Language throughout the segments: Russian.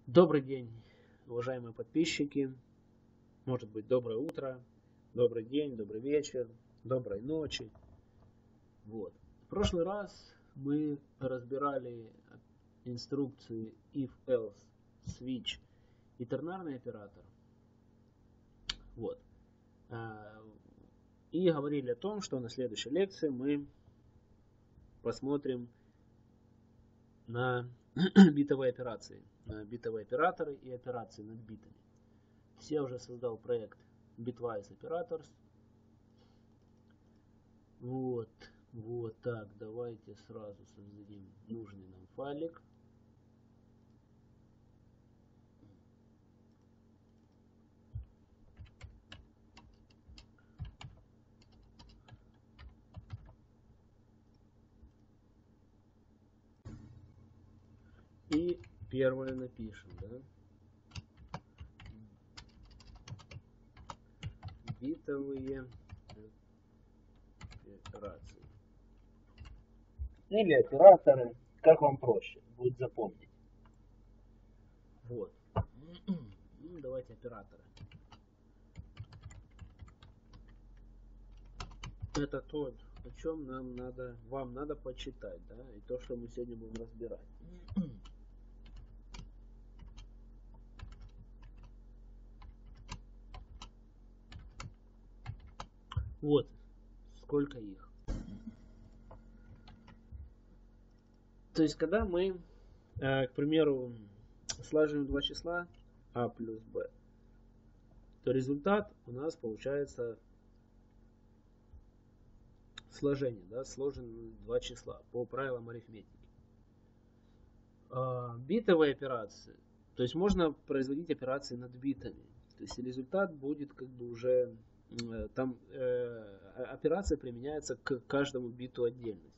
Добрый день, уважаемые подписчики. Может быть, доброе утро, добрый день, добрый вечер, доброй ночи. Вот. В прошлый раз мы разбирали инструкции if, else, switch и тернарный оператор. Вот. И говорили о том, что на следующей лекции мы посмотрим на битовые операции, на битовые операторы и операции над битами. Я уже создал проект Bitwise Operators. Вот так. Давайте сразу создадим нужный нам файлик. И первое напишем, да? Битовые операции. Или операторы, как вам проще будет запомнить. Вот. Ну, давайте операторы. Это то, о чем вам надо почитать, да, и то, что мы сегодня будем разбирать. Вот, сколько их. То есть, когда мы, к примеру, слаживаем два числа а плюс b, то результат у нас получается сложение, да, сложены два числа по правилам арифметики. Битовые операции, то есть можно производить операции над битами, то есть результат будет как бы уже там операция применяется к каждому биту отдельности.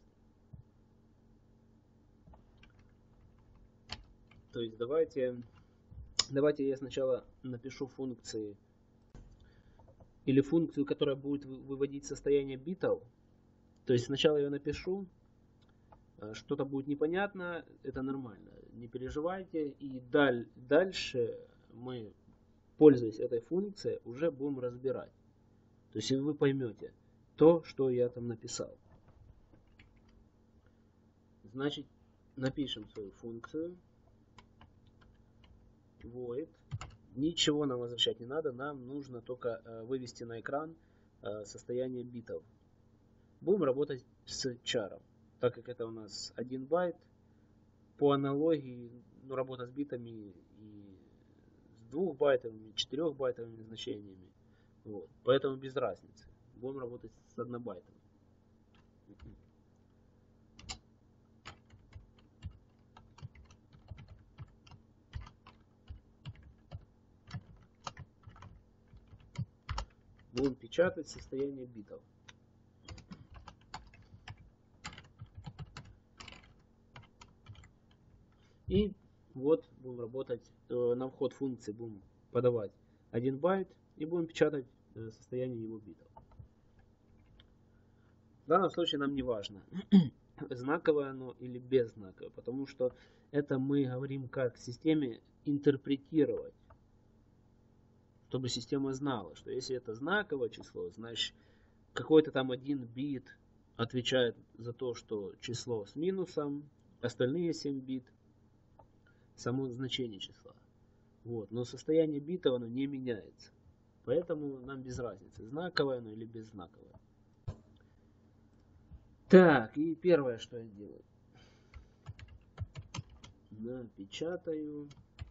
То есть давайте я сначала напишу функции или функцию, которая будет выводить состояние битов. То есть сначала я напишу, что-то будет непонятно, это нормально, не переживайте. И дальше мы, пользуясь этой функцией, уже будем разбирать. То есть вы поймете то, что я там написал. Значит, напишем свою функцию. Void. Ничего нам возвращать не надо, нам нужно только вывести на экран состояние битов. Будем работать с чаром, так как это у нас 1 байт. По аналогии, работа с битами и с 2 байтовыми, 4 байтовыми значениями. Вот. Поэтому без разницы. Будем работать с 1 байтом. Будем печатать состояние битов. И вот будем работать, на вход функции будем подавать 1 байт и будем печатать состояние его битов. В данном случае нам не важно, знаковое оно или беззнаковое, потому что это мы говорим как системе интерпретировать, чтобы система знала, что если это знаковое число, значит какой-то там один бит отвечает за то, что число с минусом, остальные 7 бит само значение числа. Вот. Но состояние бита оно не меняется. Поэтому нам без разницы, знаковое оно или беззнаковое. Так, и первое, что я делаю. Напечатаю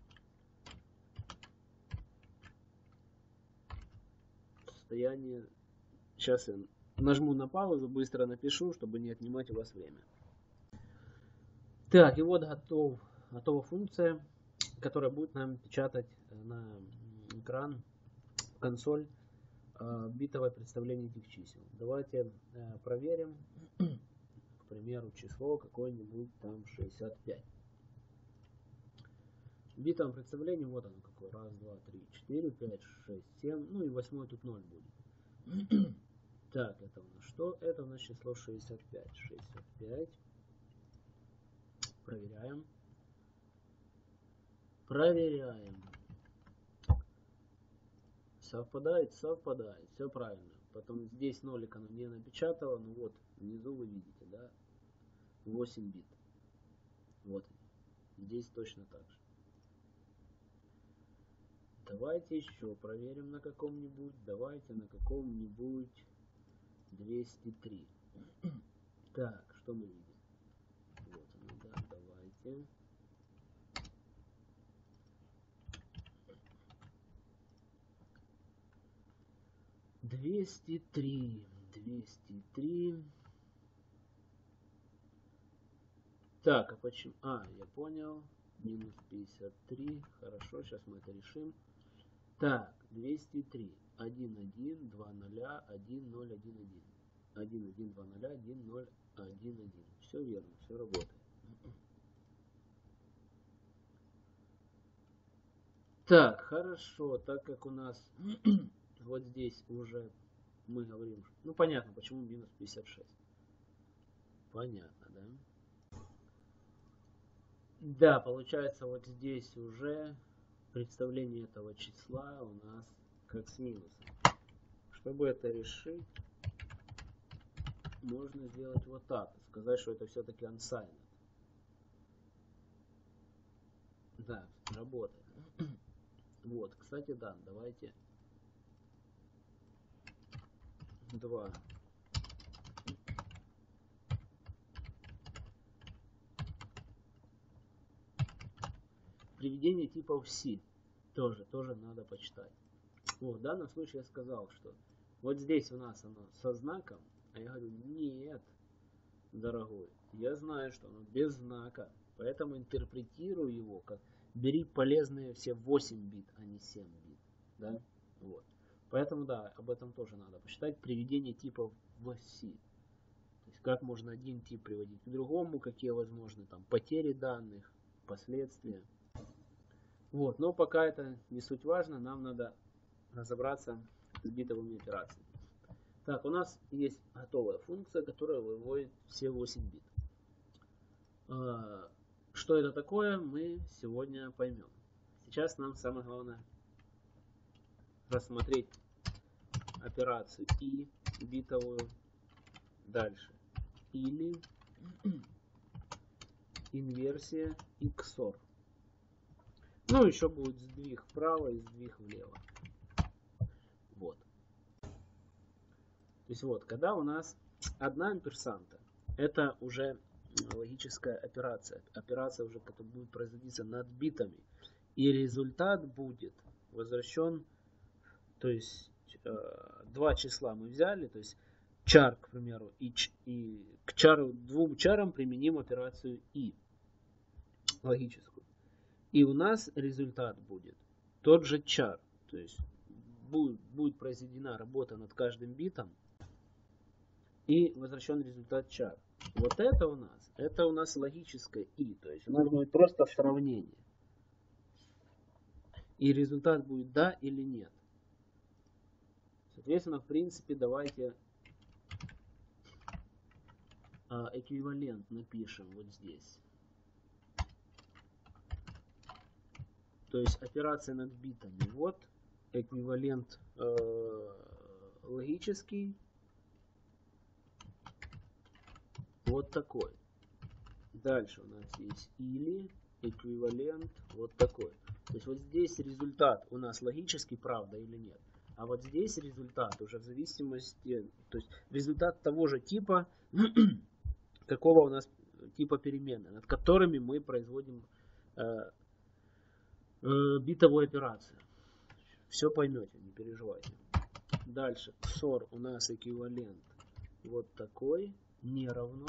состояние. Сейчас я нажму на паузу, быстро напишу, чтобы не отнимать у вас время. Так, и вот готова функция, которая будет нам печатать на экран, в консоль, битовое представление этих чисел. Давайте проверим, к примеру, число какое-нибудь там 65. В битовом представлении вот оно какое. 1, 2, 3, 4, 5, 6, 7. Ну и 8 тут 0 будет. Так, это у нас что? Это у нас число 65. 65. Проверяем. Проверяем. Совпадает, совпадает. Все правильно. Потом здесь нолик оно не напечатало. Ну вот, внизу вы видите, да? 8 бит. Вот. Здесь точно так же. Давайте еще проверим на каком-нибудь. Давайте на каком-нибудь 203. Так, что мы видим? Вот оно, да, давайте. Двести три. Так, а почему? А, я понял. Минус 53. Хорошо, сейчас мы это решим. Так, 203. 1, 1, 2, 0, 1, 0, 1, 1. 1, 1, 2, 0, 1, 0, 1, 1. Все верно, все работает. Так, хорошо, так как у нас вот здесь уже мы говорим, ну понятно, почему минус 56. Понятно, да? Да, получается вот здесь уже представление этого числа у нас как с минусом. Чтобы это решить, можно сделать вот так. Сказать, что это все-таки unsigned. Да, работает. Вот, кстати, да, давайте 2. Приведение типов C тоже надо почитать. Вот, в данном случае я сказал, что вот здесь у нас оно со знаком, а я говорю, нет, дорогой, я знаю, что оно без знака, поэтому интерпретирую его как бери полезные все 8 бит, а не 7 бит. Да? Вот. Поэтому да, об этом тоже надо почитать. Приведение типов в C. То есть как можно один тип приводить к другому, какие возможны там потери данных, последствия. Вот, но пока это не суть важно, нам надо разобраться с битовыми операциями. Так, у нас есть готовая функция, которая выводит все 8 бит. Что это такое, мы сегодня поймем. Сейчас нам самое главное рассмотреть операцию и битовую. Дальше. Или инверсия и XOR. Ну, еще будет сдвиг вправо и сдвиг влево. Вот. То есть вот, когда у нас одна амперсанта, это уже логическая операция. Операция уже, которая будет производиться над битами. И результат будет возвращен, то есть два числа мы взяли, то есть чар, к примеру, и к чару, двум чарам применим операцию и логическую. И у нас результат будет тот же чар. То есть будет произведена работа над каждым битом и возвращен результат чар. Вот это у нас логическое и. То есть у нас будет просто сравнение. И результат будет да или нет. Соответственно, в принципе, давайте эквивалент напишем вот здесь. То есть операция над битами. Вот эквивалент логический. Вот такой. Дальше у нас есть или эквивалент вот такой. То есть вот здесь результат у нас логический, правда или нет. А вот здесь результат уже в зависимости, то есть результат того же типа, какого у нас типа перемены, над которыми мы производим битовую операцию. Все поймете, не переживайте. Дальше XOR у нас эквивалент вот такой, не равно.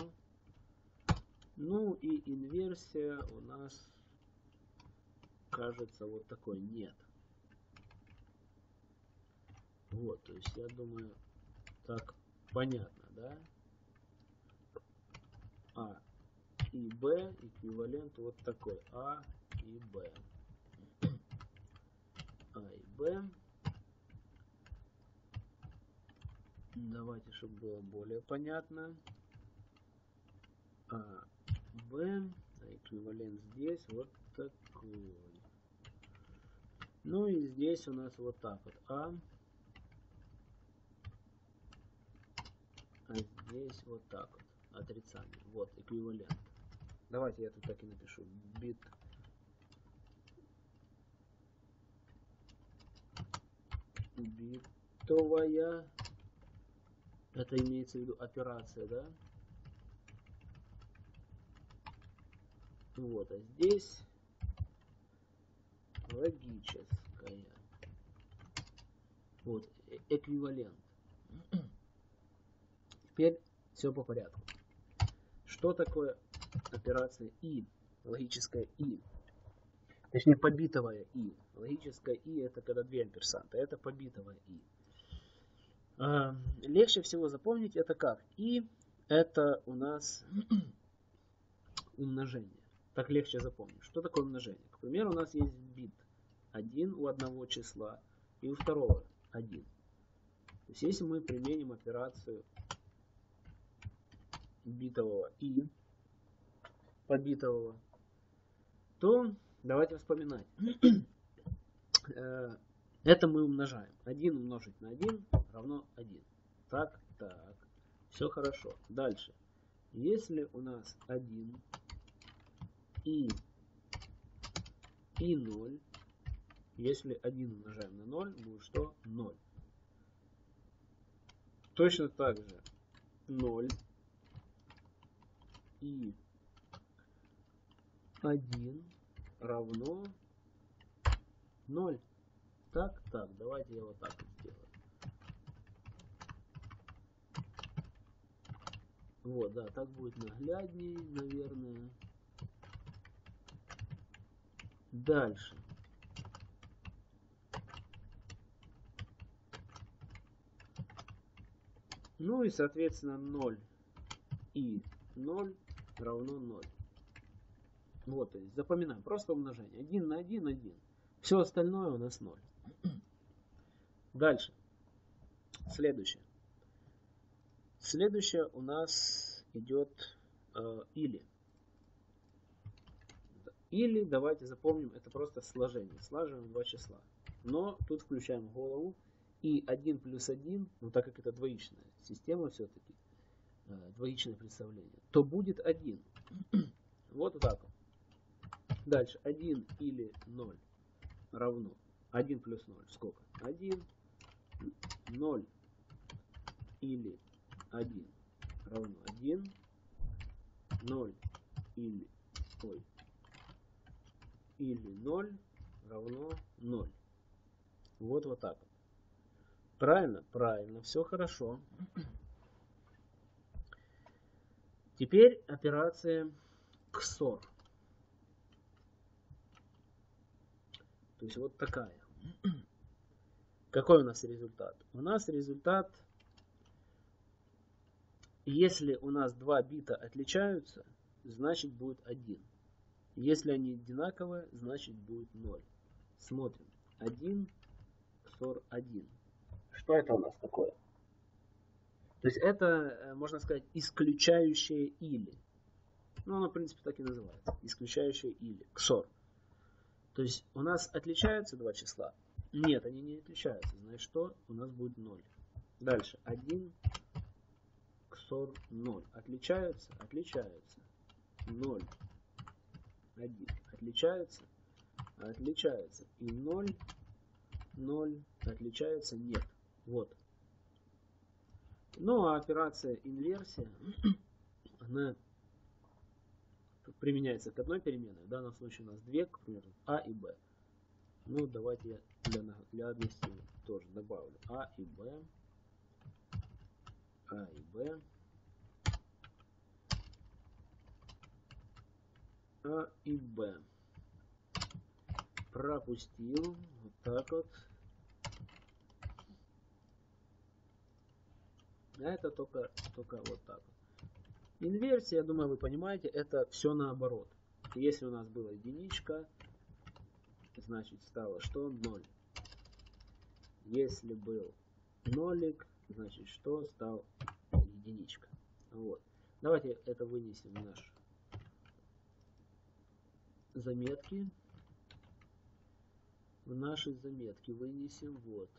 Ну и инверсия у нас кажется вот такой, нет. Вот, то есть я думаю, так понятно, да? А и Б эквивалент вот такой, А и Б. А и Б. Давайте, чтобы было более понятно. А, Б, а эквивалент здесь вот такой. Ну и здесь у нас вот так вот А здесь вот так вот отрицание. Вот эквивалент. Давайте я тут так и напишу. Битовая. Это имеется в виду операция, да? Вот, а здесь логическая. Вот, эквивалент. Теперь все по порядку. Что такое операция И? Логическая И. Точнее, побитовая И. Логическая И это когда две амперсанта. Это побитовая И. Легче всего запомнить это как? И это у нас умножение. Так легче запомнить. Что такое умножение? К примеру, у нас есть бит 1 у одного числа и у второго 1. То есть если мы применим операцию битового И, побитового, то давайте вспоминать. Это мы умножаем. 1 умножить на 1 равно 1. Так. Все хорошо. Дальше. Если у нас 1 и 0, если 1 умножаем на 0, будет что? 0. Точно так же 0 и 1 равно 0. Так, давайте я вот так вот сделаю. Вот, да, так будет нагляднее, наверное. Дальше. Ну и, соответственно, 0 и 0 равно 0. Вот, то есть запоминаем, просто умножение. 1 на 1, 1. Все остальное у нас 0. Дальше. Следующее. Следующее у нас идет или. Или, давайте запомним, это просто сложение. Слаживаем два числа. Но тут включаем голову. И 1 плюс 1, ну так как это двоичная система все-таки, двоичное представление, то будет 1. Вот так вот. Дальше 1 или 0 равно 1 плюс 0. Сколько? 1. 0 или 1 равно 1. 0 или 0 равно 0. Вот так вот. Правильно? Правильно. Все хорошо. Теперь операция XOR. То есть вот такая. Какой у нас результат? У нас результат, если у нас два бита отличаются, значит будет 1. Если они одинаковые, значит будет 0. Смотрим. 1 XOR 1. Что это у нас такое? То есть это, можно сказать, исключающее или. Ну, оно, в принципе, так и называется. Исключающее или. XOR. То есть у нас отличаются два числа? Нет, они не отличаются. Значит, что? У нас будет 0. Дальше. 1 XOR 0. Отличаются? Отличаются. 0. 1. Отличаются? Отличаются. И 0. 0. Отличаются? Нет. Вот. Ну, а операция инверсия, она применяется к одной переменной. В данном случае у нас две, к примеру, А и Б. Ну, давайте я для наглядности тоже добавлю А и Б. А и Б. А и Б. Пропустил. Вот так вот. А это только вот так вот. Инверсия, я думаю, вы понимаете, это все наоборот. Если у нас была единичка, значит стало что? 0. Если был нолик, значит что? Стал единичка. Вот. Давайте это вынесем в наши заметки. в наши заметки вынесем. Вот.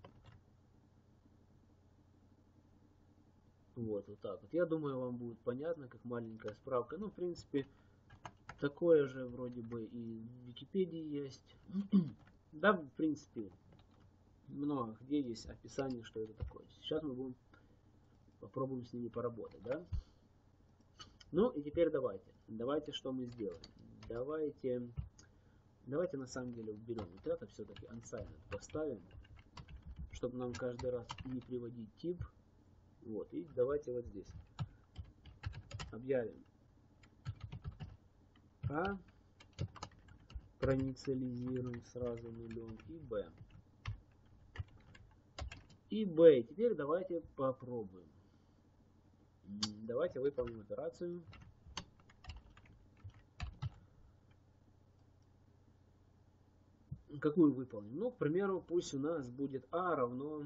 Вот так вот. Я думаю, вам будет понятно, как маленькая справка. Ну, в принципе, такое же вроде бы и в Википедии есть. Да, в принципе, много где есть описание, что это такое. Сейчас мы попробуем с ними поработать, да? Ну, и теперь давайте, что мы сделаем. Давайте на самом деле уберем вот это, все-таки unsigned поставим, чтобы нам каждый раз не приводить тип. Вот, и давайте вот здесь объявим А, проинициализируем сразу нулем, и Б. И Б. Теперь давайте попробуем. Давайте выполним операцию. Какую выполним? Ну, к примеру, пусть у нас будет А равно,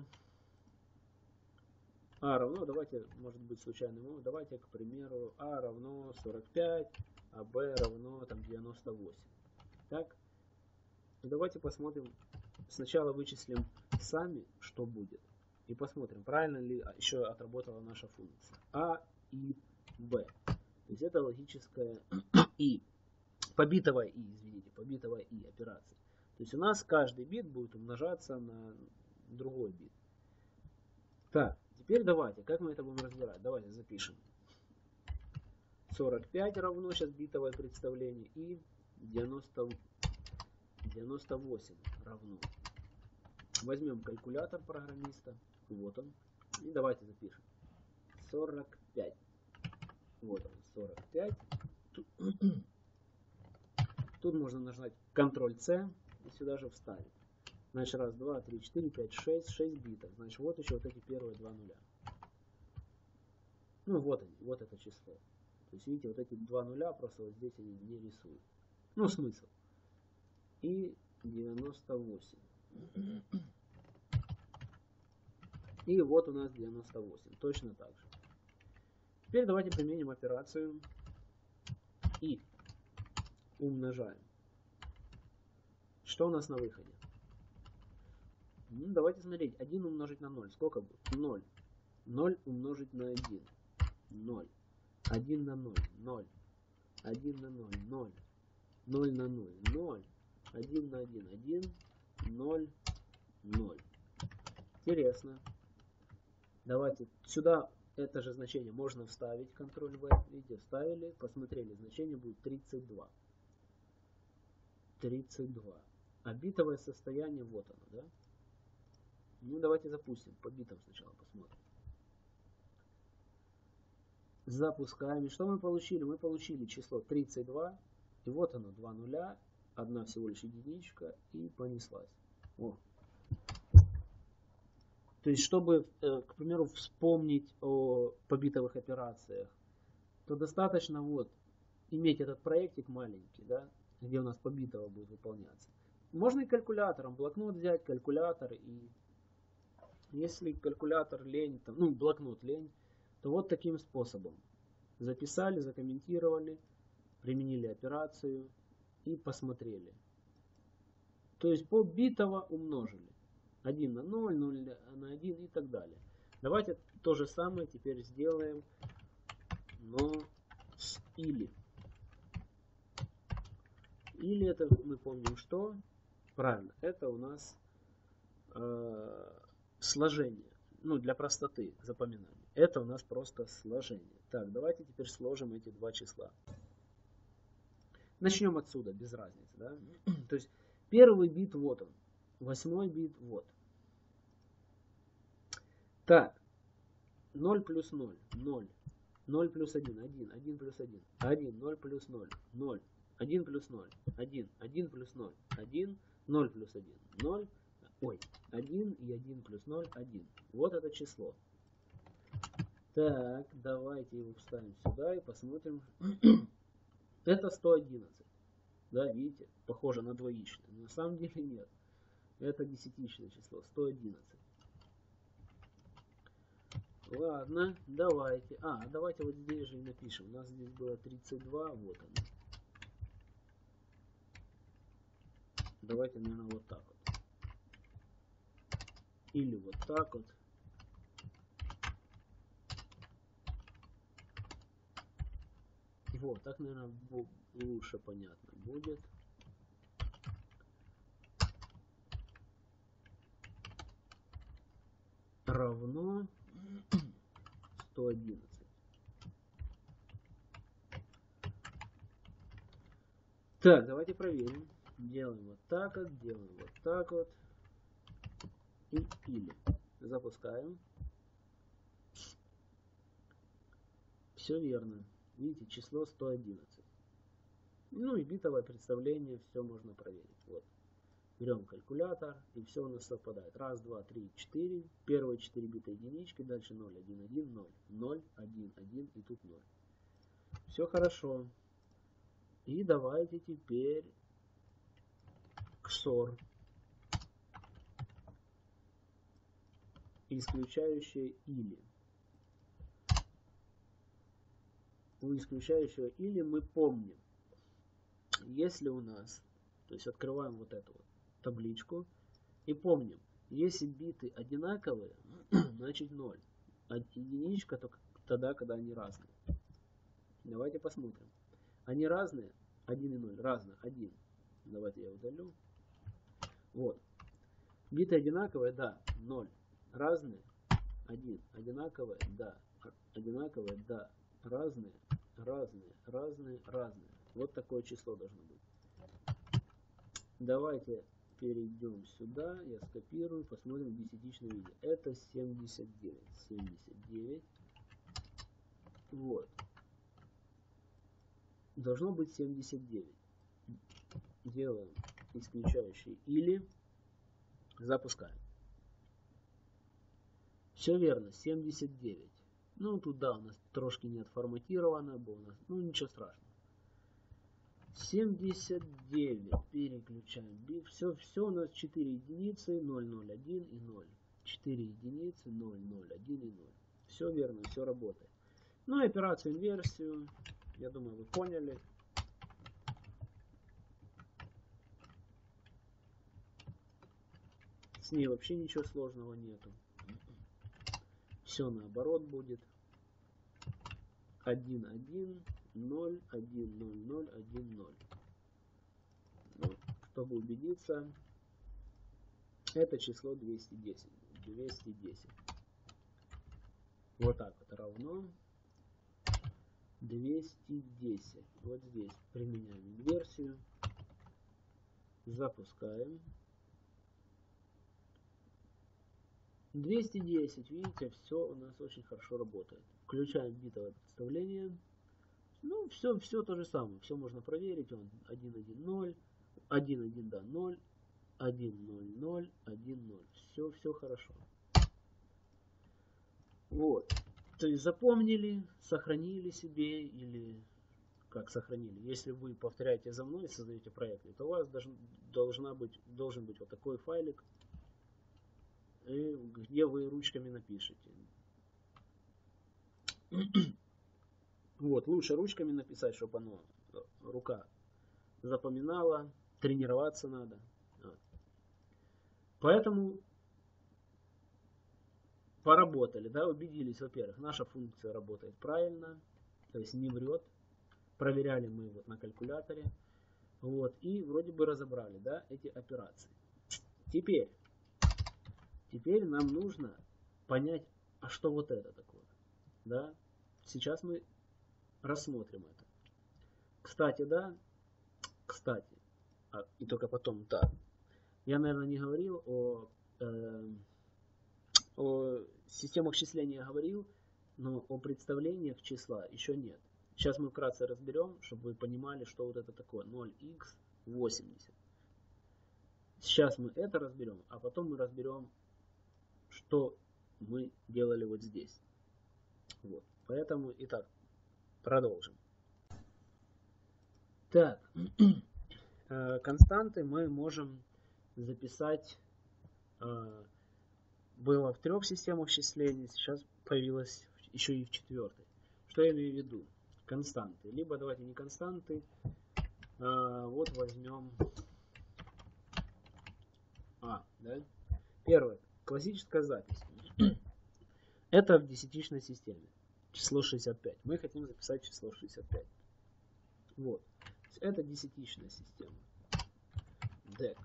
давайте, может быть, случайным, давайте, к примеру, А равно 45, а Б равно там 98. Так? Давайте посмотрим, сначала вычислим сами, что будет. И посмотрим, правильно ли еще отработала наша функция. А и Б. То есть это логическая И. Побитовая И операция. То есть у нас каждый бит будет умножаться на другой бит. Так, теперь давайте, как мы это будем разбирать? Давайте запишем. 45 равно, сейчас битовое представление, и 98 равно. Возьмем калькулятор программиста. Вот он. И давайте запишем. 45. Вот он, 45. Тут можно нажать Ctrl-C и сюда же вставить. Значит, раз, два, три, четыре, пять, шесть. 6 битов. Значит, вот еще вот эти первые два нуля. Ну, вот они, вот это число. То есть, видите, вот эти два нуля просто вот здесь они не рисуют. Ну, смысл. И 98. И вот у нас 98. Точно так же. Теперь давайте применим операцию и умножаем. Что у нас на выходе? Ну, давайте смотреть. 1 умножить на 0. Сколько будет? 0. 0 умножить на 1. 0. 1 на 0. 0. 1 на 0. 0. 0 на 0. 0. 1 на 1. 1. 0. 0. Интересно. Давайте сюда это же значение можно вставить. Ctrl-V. Видите, вставили. Посмотрели. Значение будет 32. 32. А битовое состояние вот оно, да? Ну, давайте запустим. По битам сначала посмотрим. Запускаем. И что мы получили? Мы получили число 32. И вот оно, 2 нуля. Одна всего лишь единичка. И понеслась. О. То есть, чтобы, к примеру, вспомнить о побитовых операциях, то достаточно вот иметь этот проектик маленький, да, где у нас побитово будет выполняться. Можно и калькулятором, блокнот взять, калькулятор, и если калькулятор лень, там, ну, блокнот лень, то вот таким способом. Записали, закомментировали, применили операцию и посмотрели. То есть побитово умножили. 1 на 0, 0 на 1 и так далее. Давайте то же самое теперь сделаем, но с или. Или это мы помним что? Правильно, это у нас сложение. Ну, для простоты запоминания. Это у нас просто сложение. Так, давайте теперь сложим эти два числа. Начнем отсюда, без разницы. Да? То есть первый бит вот он. 8 бит вот. Так. 0 плюс 0. 0. 0 плюс 1. 1. 1 плюс 1. 1. 0 плюс 0. 0. 1 плюс 0. 1. 1 плюс 0. 1. 0 плюс 1. 0. Ой. 1 и 1 плюс 0. 1. Вот это число. Так. Давайте его вставим сюда и посмотрим. Это 111. Да, видите? Похоже на двоичное. Но на самом деле нет. Это десятичное число. 111. Ладно, давайте. Давайте вот здесь же и напишем. У нас здесь было 32. Вот оно. Давайте, наверное, вот так вот. Или вот так вот. Вот, так, наверное, лучше понятно будет. Равно 111. Так, давайте проверим. Делаем вот так вот, делаем вот так вот. И или. Запускаем. Все верно. Видите, число 111. Ну и битовое представление, все можно проверить. Вот. Берем калькулятор, и все у нас совпадает. Раз, два, три, 4. Первые 4 бита единички, дальше 0, 1, 1, 0. 0, 1, 1 и тут 0. Все хорошо. И давайте теперь XOR. Исключающее или. У исключающего или мы помним, если у нас, то есть открываем вот эту вот табличку и помним, если биты одинаковые, значит 0. А единичка только тогда, когда они разные. Давайте посмотрим. Они разные, 1 и 0, разные, 1. Давайте я удалю. Вот. Биты одинаковые, да, 0. Разные, 1. Одинаковые, да. Одинаковые, да. Разные, разные, разные, разные. Вот такое число должно быть. Давайте перейдем сюда. Я скопирую, посмотрим в десятичном виде. Это 79. 79. Вот. Должно быть 79. Делаем исключающий или. Запускаем. Все верно, 79. Ну, тут, да, у нас трошки не отформатировано, было у нас, ну, ничего страшного. 79. Переключаем. Все у нас 4 единицы, 0, 0, 1 и 0. 4 единицы, 0, 0, 1 и 0. Все верно, все работает. Ну и операцию инверсию, я думаю, вы поняли. С ней вообще ничего сложного нету. Все наоборот будет. 1, 1, 0, 1, 0, 0, 1, 0. Ну, чтобы убедиться, это число 210. 210. Вот так вот равно 210. Вот здесь применяем инверсию. Запускаем. 210, видите, все у нас очень хорошо работает. Включаем битовое представление. Ну, все то же самое. Все можно проверить. Он 1, 1, 0. 1, 1, да, 0. 1, 0, 0. 1, 0. Все хорошо. Вот. То есть запомнили, сохранили себе или как сохранили. Если вы повторяете за мной и создаете проекты, то у вас должен быть вот такой файлик, где вы ручками напишите. Вот, лучше ручками написать, чтобы оно, рука запоминала, тренироваться надо. Вот. Поэтому поработали, да, убедились, во-первых, наша функция работает правильно, то есть не врет. Проверяли мы вот на калькуляторе. Вот, и вроде бы разобрали, да, эти операции. Теперь нам нужно понять, а что вот это такое. Да? Сейчас мы рассмотрим это. Кстати, да, и только потом, да. Я, наверное, не говорил о системах числения говорил, но о представлениях числа еще нет. Сейчас мы вкратце разберем, чтобы вы понимали, что вот это такое 0х80. Сейчас мы это разберем, а потом мы разберем, что мы делали вот здесь. Вот. Поэтому, итак, продолжим. Так, константы мы можем записать, было в 3 системах числения, сейчас появилось еще и в 4. Что я имею в виду? Константы. Либо давайте не константы, вот возьмем Да? Первое. Классическая запись. Это в десятичной системе. Число 65. Мы хотим записать число 65. Вот. Это десятичная система. DEC.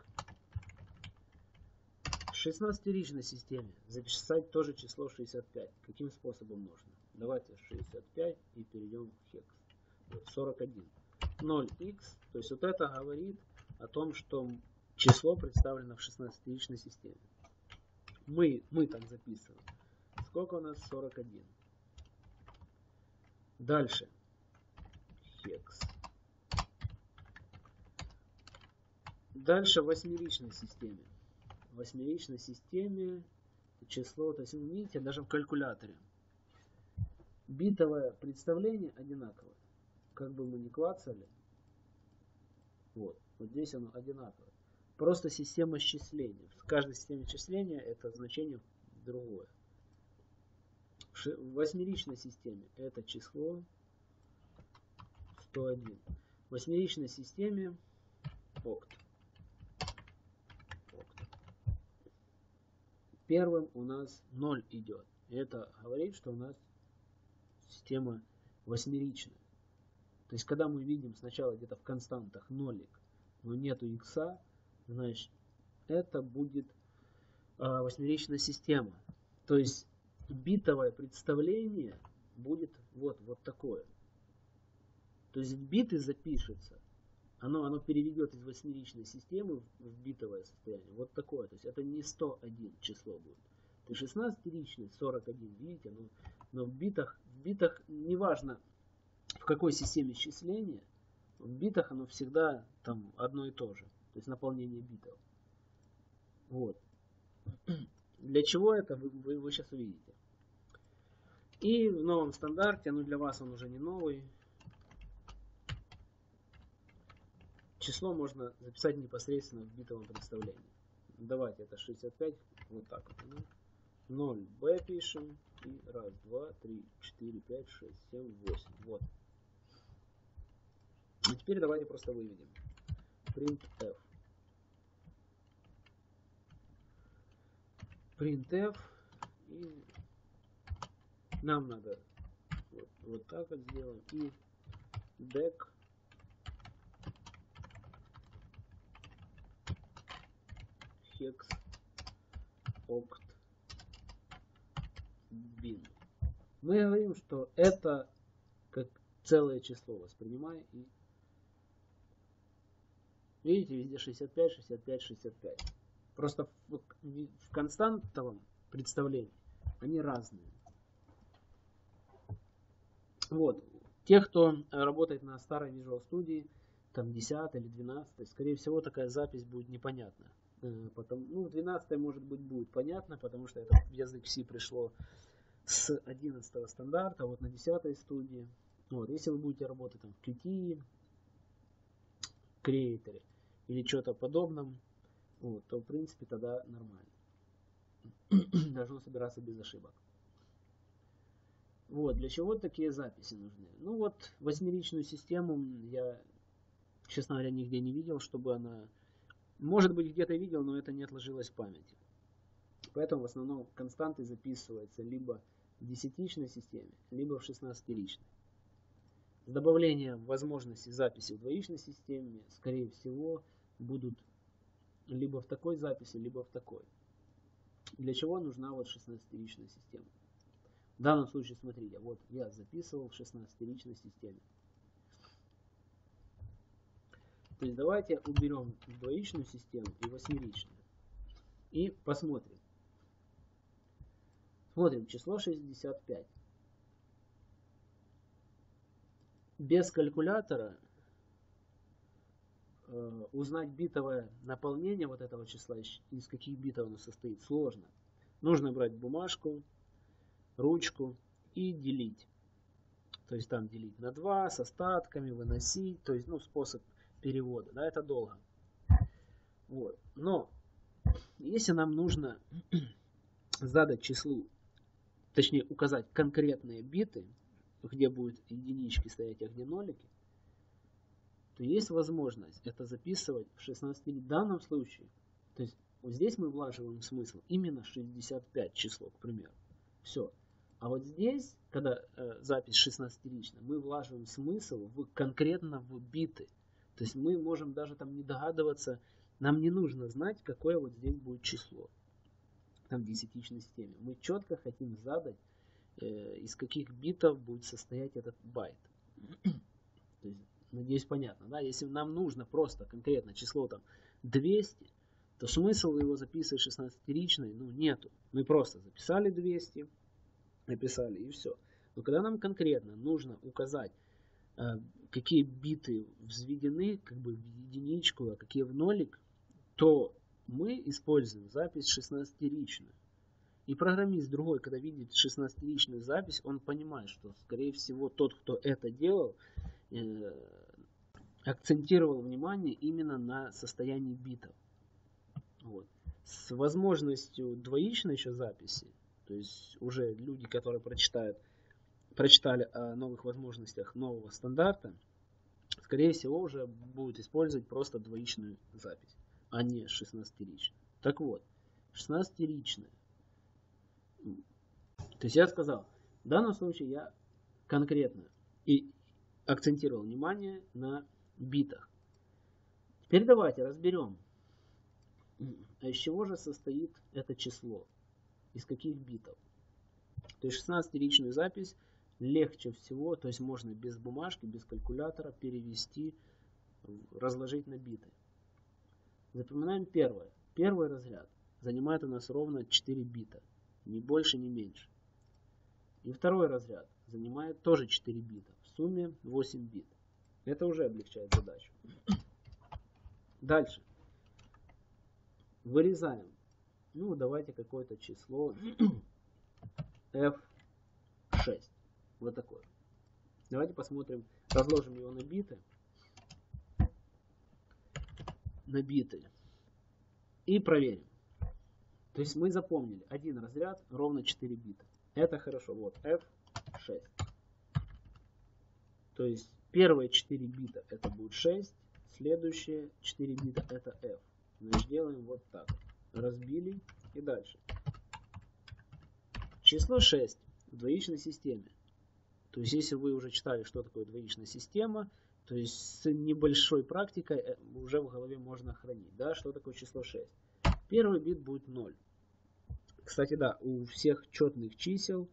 В 16-ричной системе записать тоже число 65. Каким способом можно? Давайте 65 и перейдем в хекс. Вот, 41. 0х. То есть вот это говорит о том, что число представлено в 16-ричной системе. Мы так записываем. Сколько у нас? 41. Дальше. Хекс. Дальше в восьмеричной системе. В восьмеричной системе число, то есть вы видите, даже в калькуляторе. Битовое представление одинаковое. Как бы мы ни клацали. Вот здесь оно одинаковое. Просто система счисления. В каждой системе счисления это значение другое. В восьмеричной системе это число 101. В восьмеричной системе окт. Первым у нас 0 идет. Это говорит, что у нас система восьмеричная. То есть, когда мы видим сначала где-то в константах нолик, но нету икса, значит, это будет восьмеричная система. То есть, битовое представление будет вот такое. То есть, биты запишется. Оно переведет из восьмеричной системы в битовое состояние. Вот такое. То есть это не 101 число будет. То есть 16-ричный 41, видите, но в битах неважно в какой системе счисления, в битах оно всегда там одно и то же. То есть наполнение битов. Вот. Для чего это, вы сейчас увидите. И в новом стандарте, для вас он уже не новый, число можно записать непосредственно в битовом представлении. Давайте, это 65, вот так вот. 0b пишем, и 1, 2, 3, 4, 5, 6, 7, 8. Вот. И теперь давайте просто выведем. Printf. Printf. И нам надо вот так вот сделаем. И DEC. Хекс, окт, бин. Мы говорим, что это как целое число воспринимай. И видите, везде 65, 65, 65. Просто в константовом представлении они разные. Вот. Те, кто работает на старой Visual Studio, там 10 или 12, скорее всего, такая запись будет непонятна. В 12 может быть будет понятно, потому что это в язык C пришло с 11 стандарта, вот на 10 студии. Вот, если вы будете работать там в Qt, Creator или что-то подобном, вот, то в принципе тогда нормально. Должно собираться без ошибок. Вот, для чего такие записи нужны? Восьмеричную систему я, честно говоря, нигде не видел, чтобы она... Может быть, где-то видел, но это не отложилось в памяти. Поэтому в основном константы записываются либо в десятичной системе, либо в 16-ричной. С добавлением возможности записи в двоичной системе, скорее всего, будут либо в такой записи, либо в такой. Для чего нужна 16-ричная система? В данном случае, смотрите, вот я записывал в 16-ричной системе. То есть давайте уберем двоичную систему и восьмеричную. И посмотрим. Смотрим, число 65. Без калькулятора узнать битовое наполнение вот этого числа, из каких битов оно состоит, сложно. Нужно брать бумажку, ручку и делить. То есть там делить на 2, с остатками, выносить. То есть, способ перевода. Да, это долго. Вот. Но если нам нужно задать числу, точнее указать конкретные биты, где будут единички стоять, а где нолики, то есть возможность это записывать в 16 в данном случае. То есть Вот здесь мы влаживаем смысл именно 65 число, к примеру. Все. А вот здесь, когда запись 16-ричная, мы влаживаем смысл конкретно в биты. То есть мы можем даже там не догадываться, нам не нужно знать, какое вот здесь будет число. Там в десятичной системе. Мы четко хотим задать, из каких битов будет состоять этот байт. То есть, надеюсь, понятно. Да? Если нам нужно просто конкретно число там 200, то смысл его записывать 16-ричной нету. Мы просто записали 200, написали и все. Но когда нам конкретно нужно указать, какие биты взведены как бы в единичку, а какие в нолик, то мы используем запись 16-ричную. И программист другой, когда видит 16-ричную запись, он понимает, что, скорее всего, тот, кто это делал, акцентировал внимание именно на состоянии битов. Вот. С возможностью двоичной еще записи, то есть уже люди, которые прочитали о новых возможностях нового стандарта, скорее всего, уже будут использовать просто двоичную запись, а не 16-ричную. Так вот, 16-ричная. То есть я сказал, в данном случае я конкретно и акцентировал внимание на битах. Теперь давайте разберем, из чего же состоит это число, из каких битов. То есть 16-ричную запись легче всего, то есть можно без бумажки, без калькулятора перевести, разложить на биты. Запоминаем первое. Первый разряд занимает у нас ровно 4 бита, ни больше, ни меньше. И второй разряд занимает тоже 4 бита, в сумме 8 бит. Это уже облегчает задачу. Дальше. Вырезаем. Давайте какое-то число f6. Вот такое. Давайте посмотрим, разложим его на биты. И проверим. То есть мы запомнили один разряд ровно 4 бита. Это хорошо. Вот f6. То есть первые 4 бита это будет 6. Следующие 4 бита это f. Значит, делаем вот так. Разбили и дальше. Число 6 в двоичной системе. То есть, если вы уже читали, что такое двоичная система, то есть с небольшой практикой уже в голове можно хранить. Да, что такое число 6? Первый бит будет 0. Кстати, да, у всех четных чисел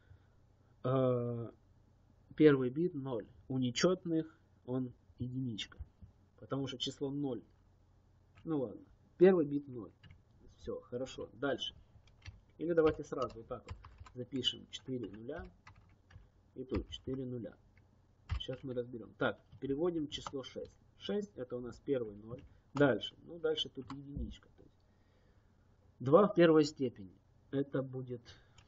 первый бит 0. У нечетных он единичка. Потому что число 0. Ну ладно. Первый бит 0. Все, хорошо. Дальше. Или давайте сразу вот так вот запишем 4 нуля. И тут 4 нуля. Сейчас мы разберем. Так, переводим число 6. 6 это у нас первый 0. Дальше. Дальше тут единичка. То есть 2 в первой степени. Это будет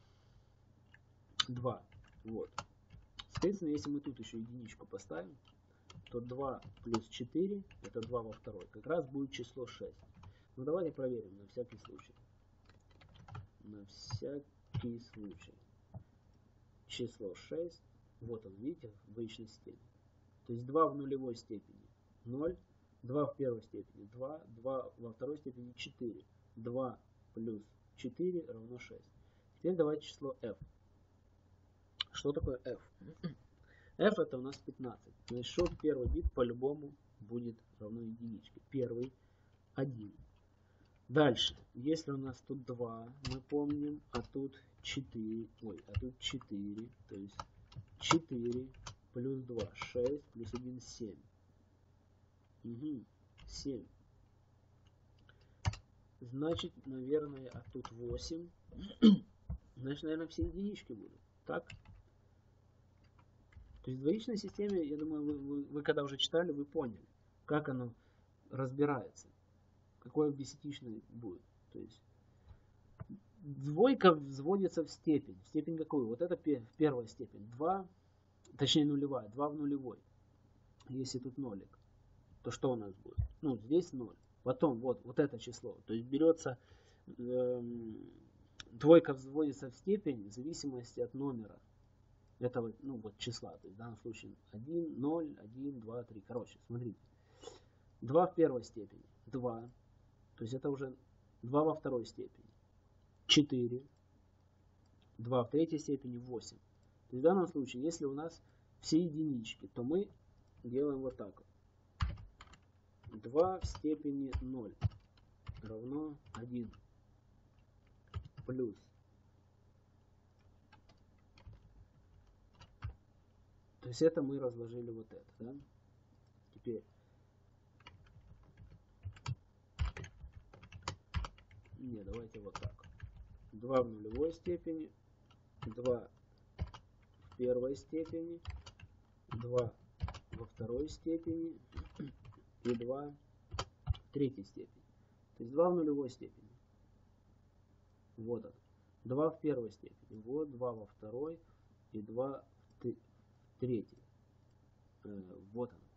2. Вот. Соответственно, если мы тут еще единичку поставим, то 2 плюс 4 это 2 во второй. Как раз будет число 6. Давайте проверим на всякий случай. На всякий случай. Число 6. Вот он, видите, в двоичной системе. То есть 2 в нулевой степени 0. 2 в первой степени 2. 2 во второй степени 4. 2 плюс 4 равно 6. Теперь давайте число f. Что такое f? f это у нас 15. Значит, первый бит по-любому будет равно единичке. Первый 1. Дальше. Если у нас тут 2, мы помним, а тут 4. А тут 4. То есть 4 плюс 2. 6 плюс 1 7. 7. Значит, наверное, а тут 8. Значит, наверное, все единички будут. Так? То есть в двоичной системе, я думаю, вы когда уже читали, вы поняли, как оно разбирается. Какое в десятичной будет. То есть двойка взводится в степень. В степень какую? Вот это первая степень. 2, точнее нулевая. 2 в нулевой. Если тут нолик, то что у нас будет? Здесь 0. Потом вот это число. То есть берется, двойка взводится в степень в зависимости от номера этого числа. То есть в данном случае 1, 0, 1, 2, 3. Короче, смотрите. 2 в первой степени. 2. То есть это уже 2 во второй степени 4, 2 в третьей степени 8. То есть в данном случае, если у нас все единички, то мы делаем вот так вот. 2 в степени 0 равно 1 плюс. То есть это мы разложили вот это, да? Теперь не, давайте вот так. 2 в нулевой степени, 2 в первой степени, 2 во второй степени и 2 в третьей степени. То есть 2 в нулевой степени. Вот он. 2 в первой степени. Вот 2 во второй и 2 в третьей. Вот он.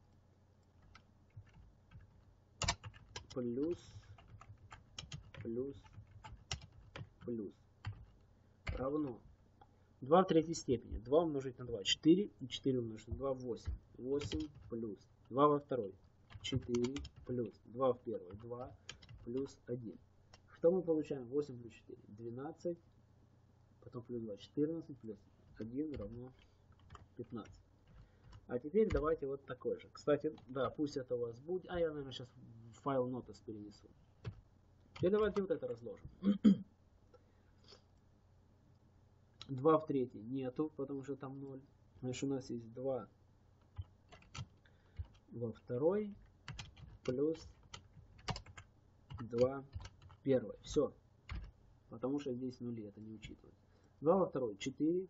Плюс, плюс, плюс. Равно 2 в третьей степени. 2 умножить на 2. 4. И 4 умножить на 2. 8. 8 плюс 2 во второй. 4 плюс 2 в первой. 2 плюс 1. Что мы получаем? 8 плюс 4. 12. Потом плюс 2. 14 плюс 1 равно 15. А теперь давайте вот такой же. Кстати, да, пусть это у вас будет. А я, наверное, сейчас в файл Notes перенесу. Теперь давайте вот это разложим. 2 в третьей нету, потому что там 0. Значит, у нас есть 2 во второй плюс 2 в первой. Все. Потому что здесь нули, это не учитывается. 2 во второй 4.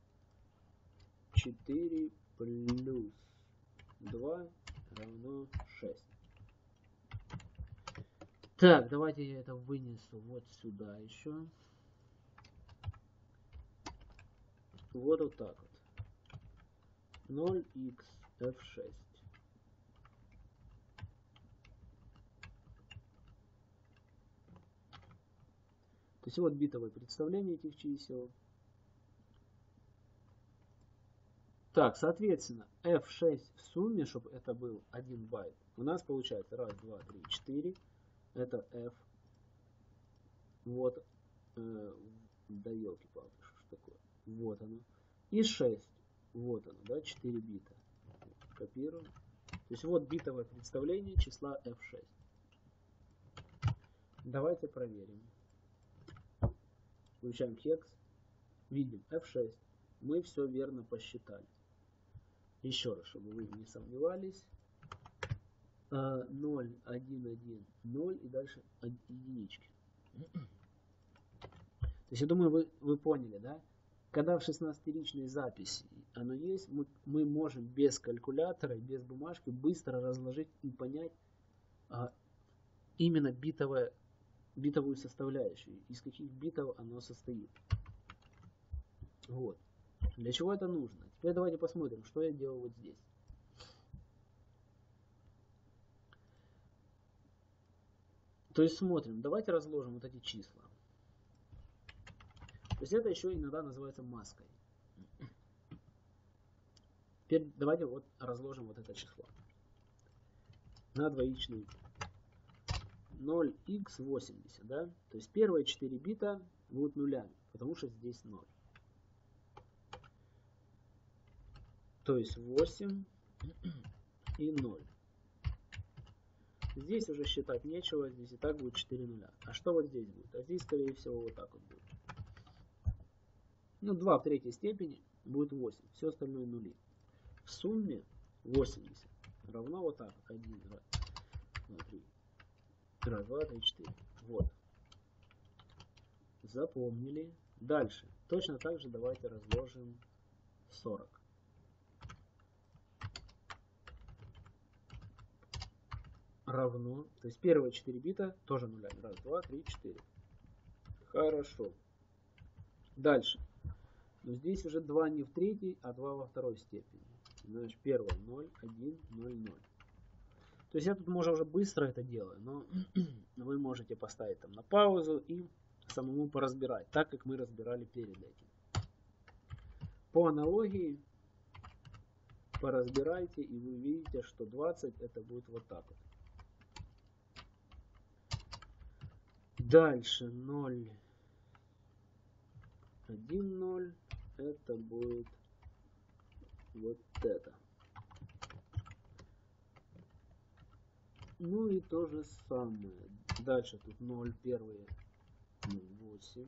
4 плюс 2 равно 6. Так, давайте я это вынесу вот сюда еще. Вот так вот. 0х f6. То есть вот битовое представление этих чисел. Так, соответственно, f6 в сумме, чтобы это был 1 байт, у нас получается 1, 2, 3, 4. Это f. Вот. Да елки-палки, что такое? Вот оно. И 6. Вот оно, да, 4 бита. Копируем. То есть вот битовое представление числа f6. Давайте проверим. Включаем хекс. Видим f6. Мы все верно посчитали. Еще раз, чтобы вы не сомневались. 0, 1, 1, 0 и дальше единички. То есть я думаю, вы поняли, да? Когда в 16-ричной записи оно есть, мы можем без калькулятора и без бумажки быстро разложить и понять именно битовую составляющую, из каких битов оно состоит. Вот. Для чего это нужно? Теперь давайте посмотрим, что я делал вот здесь. То есть смотрим, давайте разложим вот эти числа. То есть это еще иногда называется маской. Теперь давайте вот разложим вот это число на двоичный 0х80, да? То есть первые 4 бита будут нулями, потому что здесь 0. То есть 8 и 0. Здесь уже считать нечего, здесь и так будет 4 нуля. А что вот здесь будет? А здесь, скорее всего, вот так вот будет. Ну, 2 в третьей степени будет 8. Все остальное нули. В сумме 80 равно вот так. 1, 2, 3. 1, 2, 3, 4. Вот. Запомнили. Дальше. Точно так же давайте разложим 40. Равно. То есть первые 4 бита тоже нулями. 1, 2, 3, 4. Хорошо. Дальше. Но здесь уже 2 не в третьей, а 2 во второй степени. Значит, первое 0, 1, 0, 0. То есть я тут, может, уже быстро это делаю, но вы можете поставить там на паузу и самому поразбирать, так как мы разбирали перед этим. По аналогии поразбирайте, и вы увидите, что 20 это будет вот так вот. Дальше 0, 1, 0. Это будет вот это. Ну и то же самое. Дальше тут 0, первые 8,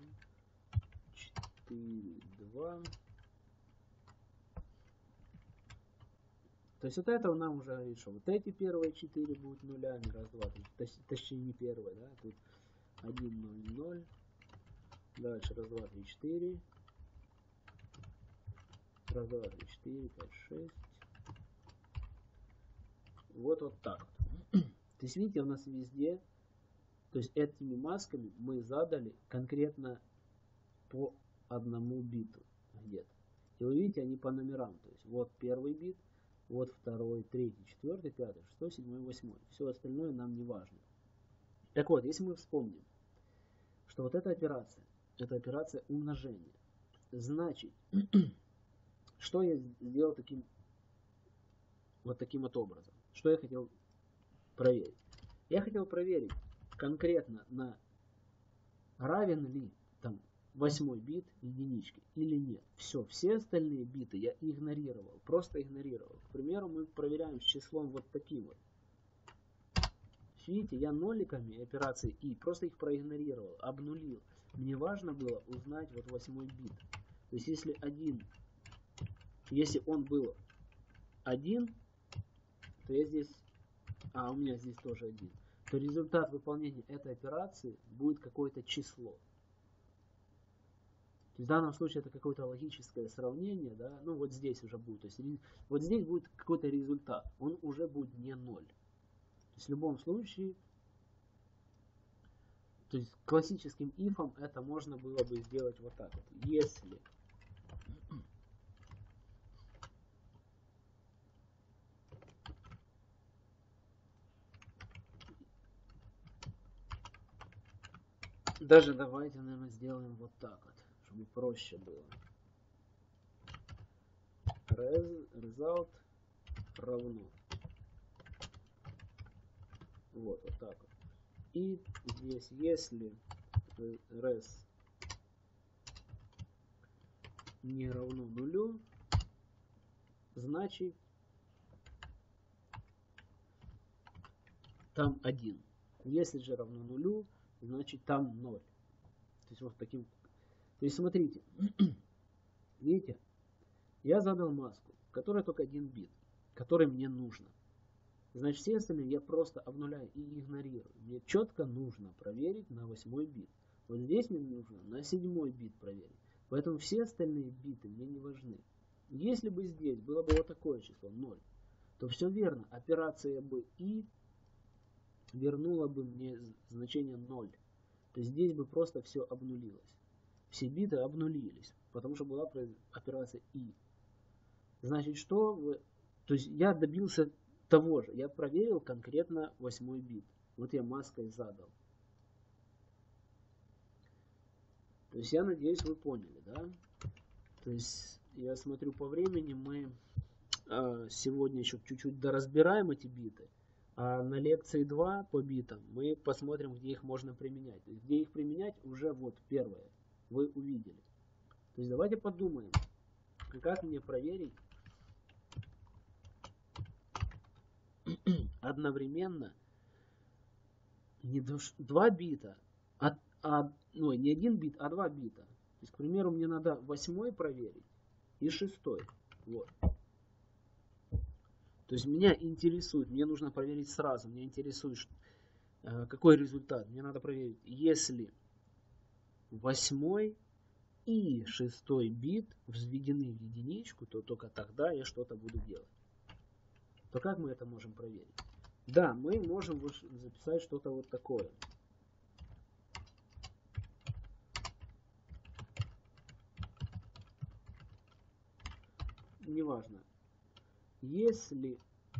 4, 2. То есть вот это нам уже говорит, что вот эти первые 4 будут нулями. Раз, два, три. Точнее не первые, да. Тут 1, 0, 0. Дальше раз, два, три, 4. Раз, два, три, 4, 5, 6. Вот так вот. То есть видите, у нас везде, то есть этими масками мы задали конкретно по одному биту где-то. И вы видите, они по номерам. То есть вот первый бит, вот второй, третий, четвертый, пятый, шестой, седьмой, восьмой. Все остальное нам не важно. Так вот, если мы вспомним, что вот эта операция умножения. Значит, что я сделал таким вот образом? Что я хотел проверить? Я хотел проверить конкретно на равен ли там 8 бит единички или нет. Все остальные биты я игнорировал, просто игнорировал. К примеру, мы проверяем с числом вот таким вот. Видите, я ноликами операции и просто их проигнорировал, обнулил. Мне важно было узнать вот 8 бит. То есть если он был 1, то я здесь, у меня здесь тоже 1, то результат выполнения этой операции будет какое-то число. В данном случае это какое-то логическое сравнение, да, ну вот здесь уже будет, то есть вот здесь будет какой-то результат, он уже будет не 0. То есть в любом случае, то есть классическим ифом это можно было бы сделать вот так вот. Если даже давайте, наверное, сделаем вот так вот, чтобы проще было. Result равно. Вот так вот. И здесь, если res не равно нулю, значит там 1. Если же равно нулю, значит там 0. То есть вот таким. То есть смотрите, видите, я задал маску, которая только 1 бит, который мне нужно. Значит, все остальные я просто обнуляю и игнорирую. Мне четко нужно проверить на 8 бит. Вот здесь мне нужно на 7 бит проверить. Поэтому все остальные биты мне не важны. Если бы здесь было бы вот такое число 0, то все верно. Операция бы и вернула бы мне значение 0. То есть здесь бы просто все обнулилось. Все биты обнулились, потому что была операция и. Значит, что? То есть я добился того же. Я проверил конкретно 8 бит. Вот я маской задал. То есть я надеюсь, вы поняли, да? То есть я смотрю по времени, мы сегодня еще чуть-чуть доразбираем эти биты. А на лекции 2 по битам мы посмотрим, где их можно применять. То есть где их применять уже вот первое. Вы увидели. То есть давайте подумаем, как мне проверить одновременно не 2 бита, не 1 бит, а 2 бита. То есть, к примеру, мне надо 8 проверить и 6. Вот. То есть меня интересует, мне нужно проверить сразу, меня интересует, какой результат. Мне надо проверить, если 8 и 6 бит взведены в единичку, то только тогда я что-то буду делать. То как мы это можем проверить? Да, мы можем записать что-то вот такое. Неважно. Если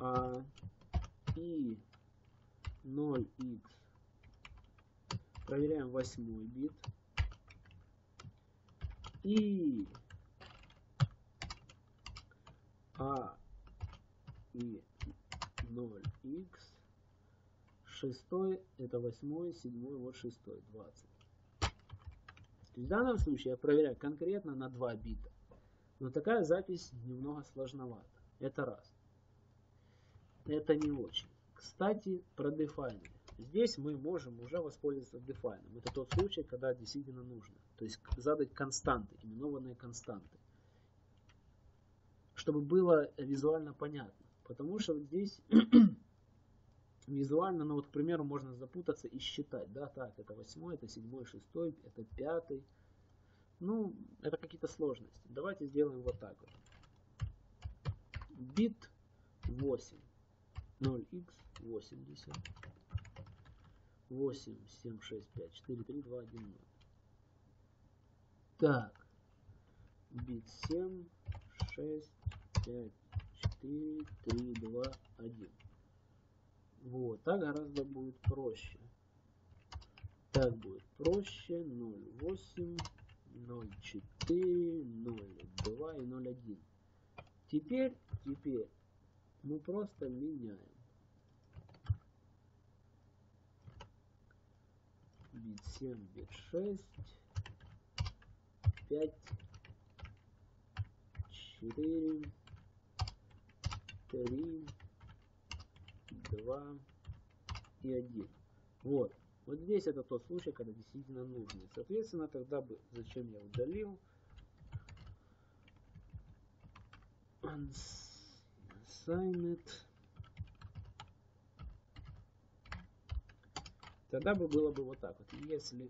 и 0x проверяем 8 бит и и 0x шестой, это 8, 7, вот 6, 20. То есть в данном случае я проверяю конкретно на 2 бита. Но такая запись немного сложновата. Это раз. Это не очень. Кстати, про defining. Здесь мы можем уже воспользоваться defining. Это тот случай, когда действительно нужно. То есть задать константы, именованные константы. Чтобы было визуально понятно. Потому что вот здесь визуально, ну вот, к примеру, можно запутаться и считать. Да, так, это 8, это 7, 6, это 5. Ну, это какие-то сложности. Давайте сделаем вот так вот. Бит 8. 0x80. 8, 7, 6, 5, 4, 3, 2, 1, 0. Так. Бит 7, 6, 5, 4, 3, 2, 1. Вот, так гораздо будет проще. Так будет проще. 0,8, 0,4, 0,2 и 0,1. Теперь мы просто меняем. Бит 7, бит 6, 5, 4, 3, 2 и 1. Вот. Вот здесь это тот случай, когда действительно нужно. Соответственно, тогда бы, зачем я удалил? Unsigned. Тогда бы было бы вот так вот. Если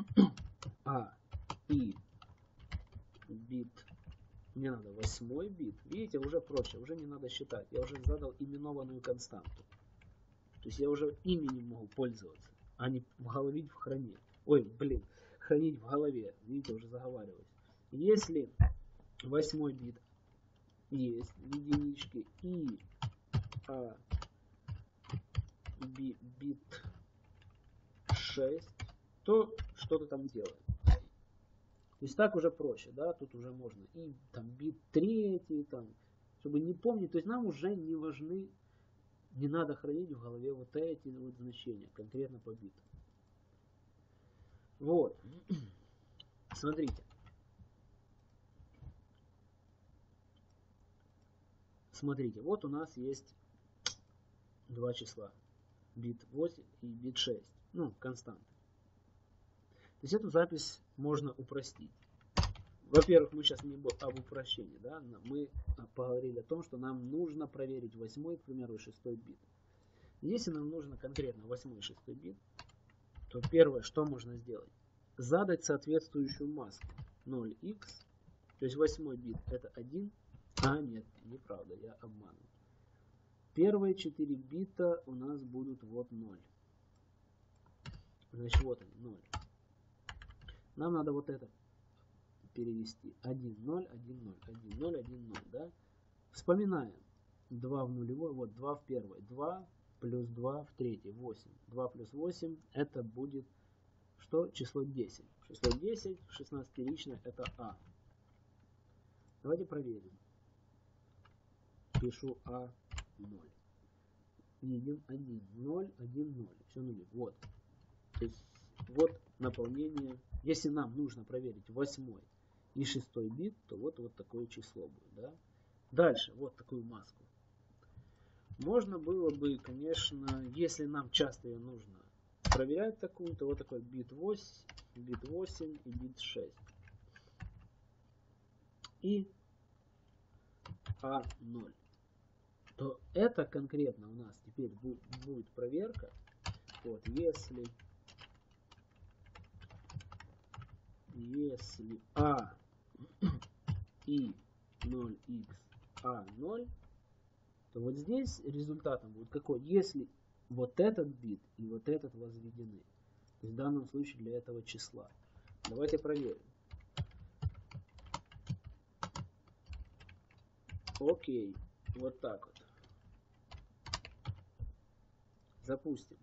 и бит, мне надо 8 бит, видите, уже проще, уже не надо считать. Я уже задал именованную константу. То есть я уже именем могу пользоваться, а не в голове хранить. Ой, блин, хранить в голове. Видите, уже заговариваюсь. Если 8 бит есть в единичке и бит 6, то что-то там делаем. То есть так уже проще, да, тут уже можно и там бит 3, там, чтобы не помнить, то есть нам уже не важны, не надо хранить в голове вот эти вот значения, конкретно по биту. Вот, смотрите. Смотрите, вот у нас есть два числа, бит 8 и бит 6, ну, константы. То есть эту запись можно упростить. Во-первых, мы сейчас не об упрощении, да, мы поговорили о том, что нам нужно проверить 8, к примеру, и 6 бит. Если нам нужно конкретно 8 и 6 бит, то первое, что можно сделать, задать соответствующую маску 0x, то есть 8 бит это 1, нет, неправда, я обманул. Первые 4 бита у нас будут вот 0. Значит, вот они, 0. Нам надо вот это перевести. 1, 0, 1, 0, 1, 0, 1, 0, да? Вспоминаем. 2 в нулевой, вот 2 в первой. 2 плюс 2 в третьей, 8. 2 плюс 8 это будет что? Число 10. Число 10, 16-ричное, это А. Давайте проверим. Пишу А0. Видим 1, 0, 1, 0. Все нули. Вот. То есть вот наполнение. Если нам нужно проверить 8 и 6 бит, то вот такое число будет. Да? Дальше вот такую маску. Можно было бы, конечно, если нам часто ее нужно проверять такую, то вот такой бит 8 и бит 6. И А0. То это конкретно у нас теперь будет проверка. Вот, если А и 0x А0, то вот здесь результатом будет какой? Если вот этот бит и вот этот возведены. То есть в данном случае для этого числа. Давайте проверим. Окей, вот так вот. Запустим.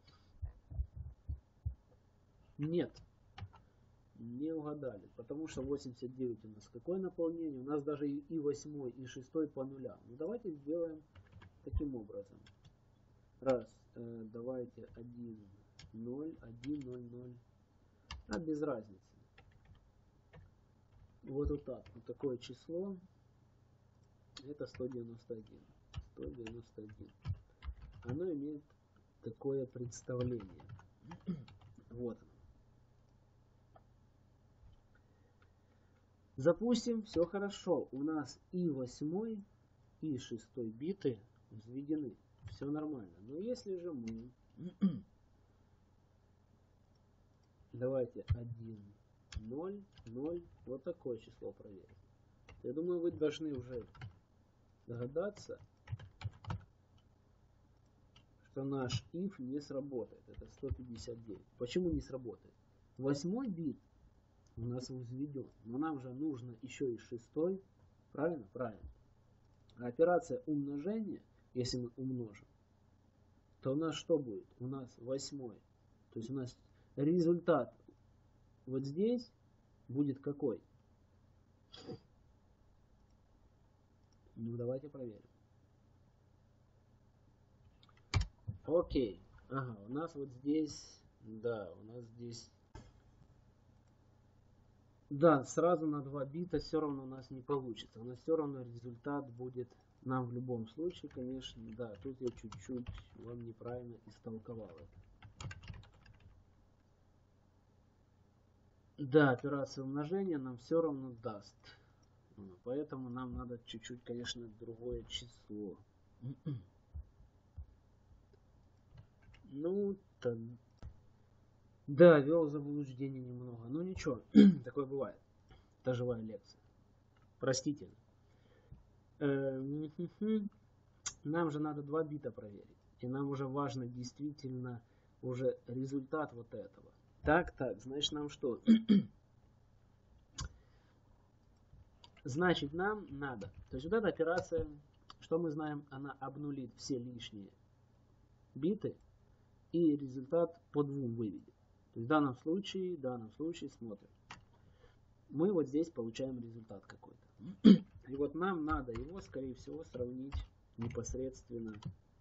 Нет, не угадали, потому что 89 у нас какое наполнение? У нас даже и 8, и 6 по нулям. Ну давайте сделаем таким образом. Давайте 1, 0, 1, 0, 0. А без разницы. Вот так. Вот такое число. Это 191. 191. Оно имеет такое представление. Вот. Запустим. Все хорошо. У нас и 8, и 6 биты взведены. Все нормально. Но если же мы... Давайте 1, 0, 0. Вот такое число проверим. Я думаю, вы должны уже догадаться, что наш if не сработает. Это 159. Почему не сработает? 8 бит у нас возведен. Но нам же нужно еще и 6. Правильно? Правильно. А операция умножения, если мы умножим, то у нас что будет? У нас 8. То есть у нас результат вот здесь будет какой? Ну, давайте проверим. Окей. Ага, у нас вот здесь, да, у нас здесь, да, сразу на 2 бита все равно у нас не получится. У нас все равно результат будет, нам в любом случае, конечно, да, тут я чуть-чуть вам неправильно истолковал это. Да, операция умножения нам все равно даст. Поэтому нам надо чуть-чуть, конечно, другое число. Ну, да, ввел заблуждение немного. Ну ничего, такое бывает. Это живая лекция. Простите. Нам же надо 2 бита проверить. И нам уже важно действительно уже результат вот этого. Так, значит нам что? Значит нам надо. То есть вот эта операция, что мы знаем, она обнулит все лишние биты и результат по 2 выведет. То есть в данном случае смотрим. Мы вот здесь получаем результат какой-то. И вот нам надо его, скорее всего, сравнить непосредственно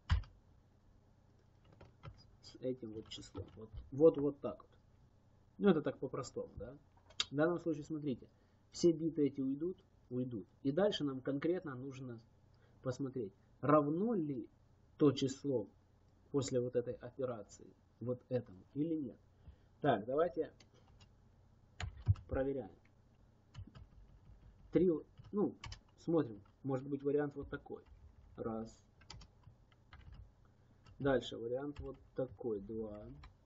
с этим вот числом. Вот так вот. Ну это так по-простому, да? В данном случае, смотрите, все биты эти уйдут. И дальше нам конкретно нужно посмотреть, равно ли то число после вот этой операции вот этому или нет. Так, давайте проверяем. Смотрим. Может быть вариант вот такой. Раз. Дальше вариант вот такой. 2.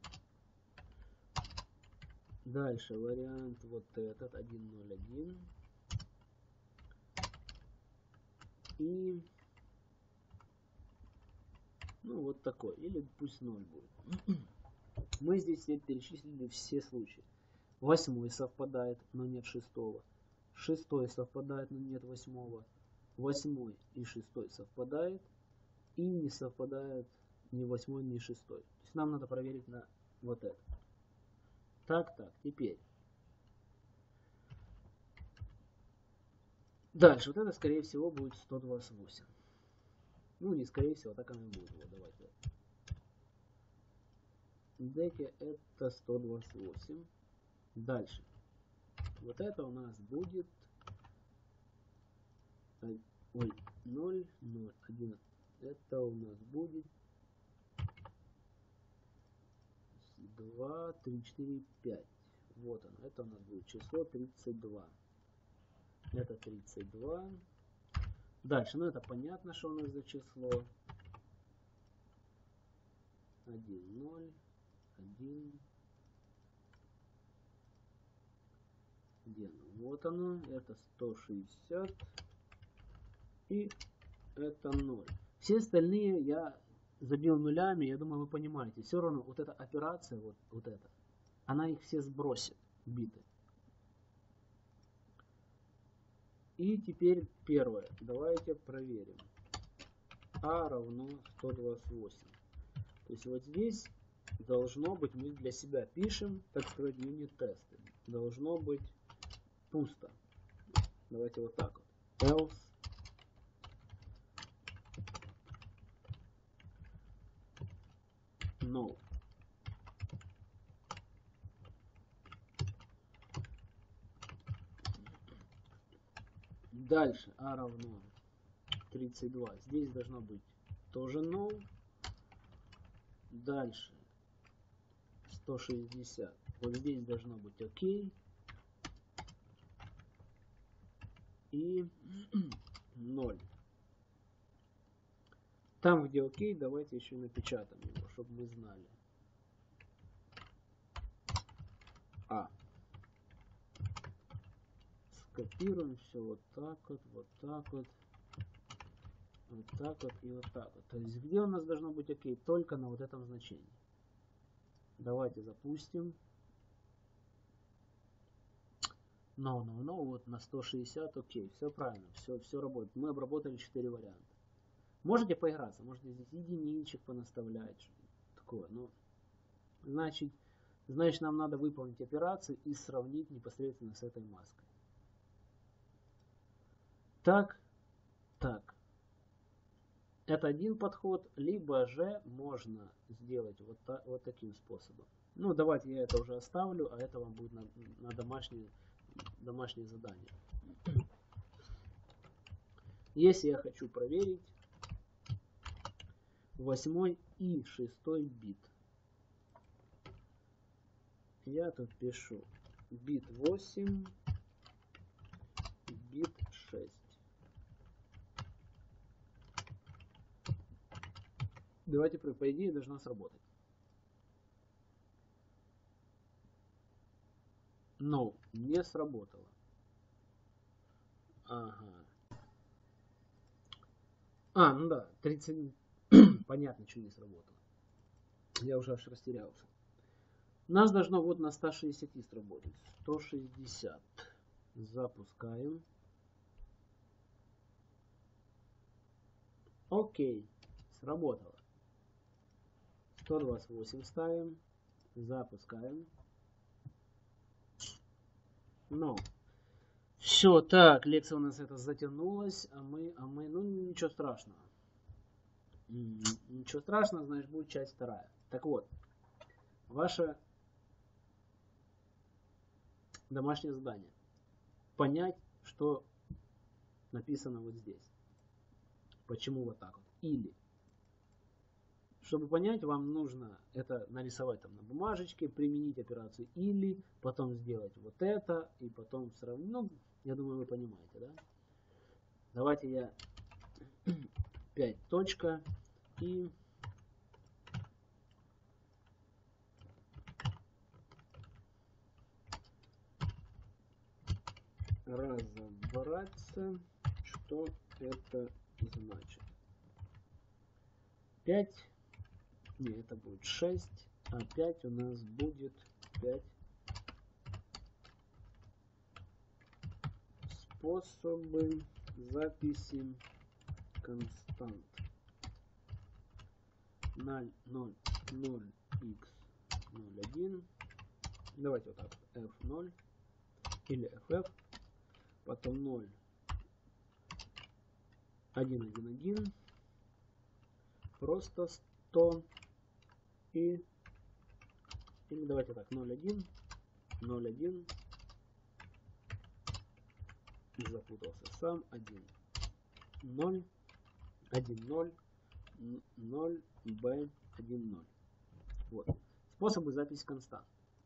Дальше вариант вот этот. 1, 0, 1. И вот такой. Или пусть 0 будет. Мы здесь перечислили все случаи. 8 совпадает, но нет 6. 6 совпадает, но нет 8. 8 и 6 совпадает. И не совпадает ни 8, ни 6. То есть нам надо проверить на вот это. Так, теперь. Дальше. Вот это, скорее всего, будет 128. Ну, не скорее всего, так оно и будет. Вот, давайте. Дайте это 128. Дальше. Вот это у нас будет 0, 0, 1. Это у нас будет 2, 3, 4, 5. Вот оно. Это у нас будет число 32. Это 32. Дальше. Ну, это понятно, что у нас за число. 1, 0, 1. Где оно? Вот оно. Это 160. И это 0. Все остальные я забил нулями. Я думаю, вы понимаете. Все равно вот эта операция, вот эта, она их все сбросит, биты. И теперь первое. Давайте проверим. А равно 128. То есть вот здесь должно быть, мы для себя пишем, так сказать, юнит-тесты. Должно быть пусто. Давайте вот так вот. Else No. Дальше А равно 32. Здесь должно быть тоже no. Дальше 160. Вот здесь должно быть окей. И 0. Там, где окей, давайте еще напечатаем его, чтобы мы знали. А. Скопируем все вот так вот, вот так вот, вот так вот и вот так вот. То есть где у нас должно быть окей? Только на вот этом значении. Давайте запустим. No, вот на 160 окей. Все правильно, все работает. Мы обработали 4 варианта. Можете поиграться, можете здесь единичек понаставлять. Такое, но значит нам надо выполнить операцию и сравнить непосредственно с этой маской. Так. Это один подход, либо же можно сделать вот таким способом. Ну, давайте я это уже оставлю, а это вам будет на домашнее задание. Если я хочу проверить 8 и 6 бит, я тут пишу бит 8, бит 6. Давайте, по идее, должна сработать. Но не сработало. Ага. Ну да, 30. Понятно, что не сработало. Я уже аж растерялся. Нас должно вот на 160 сработать. 160. Запускаем. Окей. Сработало. 128 ставим. Запускаем. Но. Все, так, лекция у нас это затянулась, а мы, ну ничего страшного. Ничего страшного, значит, будет часть вторая. Так вот, ваше домашнее задание. Понять, что написано вот здесь. Почему вот так вот. Или, чтобы понять, вам нужно это нарисовать там на бумажечке, применить операцию или, потом сделать вот это, и потом сравнить. Ну, я думаю, вы понимаете, да? Давайте я 5 точка и разобраться, что это значит. 5, не, это будет 6, а 5 у нас будет 5 способы записи констант 0, 0, 0, x, 0, 1. Давайте вот так, f0 или ff, потом 0, 1, 1, 1, просто 100 и, или давайте так, 0, 1, 0, 1, запутался сам, 1, 0, 1, 0, 0, b, 1, 0. Вот. Способы записи констант.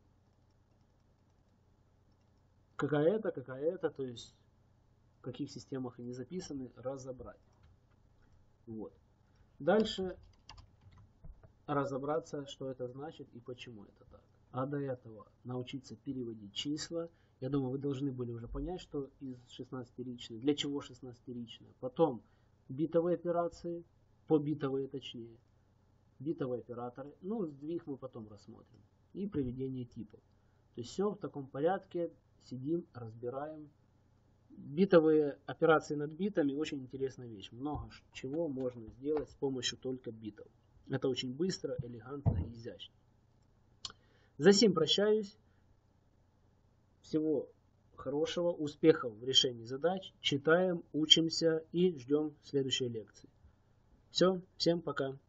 Какая-то, то есть в каких системах они записаны, разобрать. Вот. Дальше разобраться, что это значит и почему это так. А до этого научиться переводить числа. Я думаю, вы должны были уже понять, что из 16-ричной, для чего 16-ричная. Потом битовые операции, побитовые точнее, битовые операторы. Ну, сдвиг мы потом рассмотрим. И приведение типов. То есть все в таком порядке. Сидим, разбираем. Битовые операции над битами очень интересная вещь. Много чего можно сделать с помощью только битов. Это очень быстро, элегантно и изящно. За сим прощаюсь. Всего хорошего, успехов в решении задач. Читаем, учимся и ждем следующей лекции. Все, всем пока.